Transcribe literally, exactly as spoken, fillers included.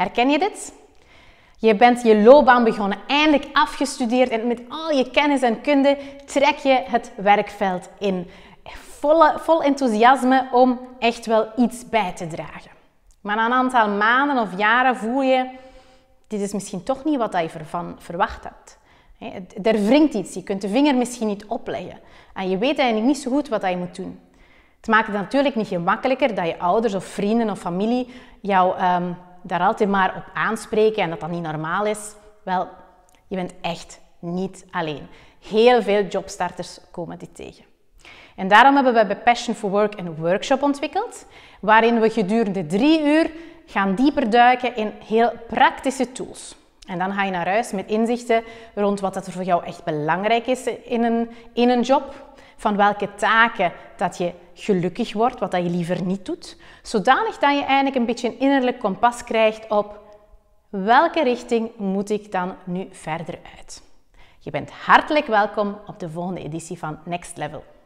Herken je dit? Je bent je loopbaan begonnen, eindelijk afgestudeerd en met al je kennis en kunde trek je het werkveld in. Volle, vol enthousiasme om echt wel iets bij te dragen. Maar na een aantal maanden of jaren voel je, dit is misschien toch niet wat je ervan verwacht hebt. Er wringt iets, je kunt de vinger misschien niet opleggen. En je weet eigenlijk niet zo goed wat je moet doen. Het maakt het natuurlijk niet gemakkelijker dat je ouders of vrienden of familie jou um, daar altijd maar op aanspreken en dat dat niet normaal is. Wel, je bent echt niet alleen. Heel veel jobstarters komen dit tegen. En daarom hebben we bij Passion for Work een workshop ontwikkeld, waarin we gedurende drie uur gaan dieper duiken in heel praktische tools. En dan ga je naar huis met inzichten rond wat er voor jou echt belangrijk is in een, in een job. Van welke taken dat je gelukkig wordt, wat dat je liever niet doet. Zodanig dat je eigenlijk een beetje een innerlijk kompas krijgt op welke richting moet ik dan nu verder uit. Je bent hartelijk welkom op de volgende editie van Next Level.